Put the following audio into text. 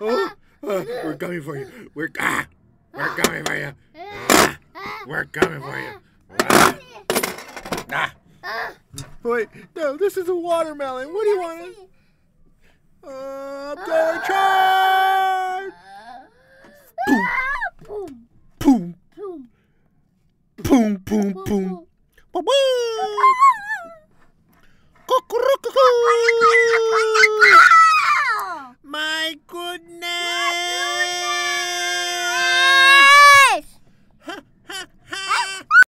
We're coming for you. We're coming for you. We're coming for you. Wait, no, this is a watermelon. What do you want? Okay.